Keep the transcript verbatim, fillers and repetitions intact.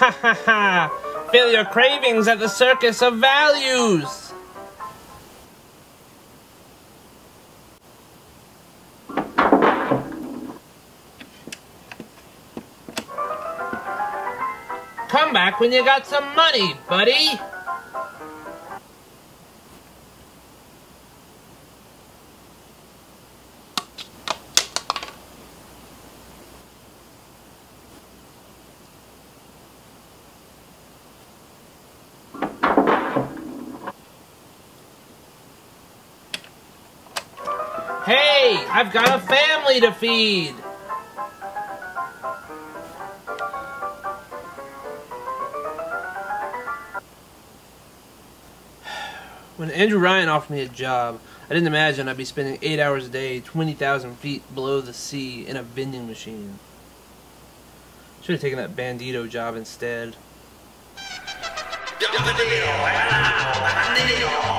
ha ha ha! Feel your cravings at the Circus of Values! Come back when you got some money, buddy! Hey, I've got a family to feed! When Andrew Ryan offered me a job, I didn't imagine I'd be spending eight hours a day, twenty thousand feet below the sea in a vending machine. Should have taken that bandito job instead.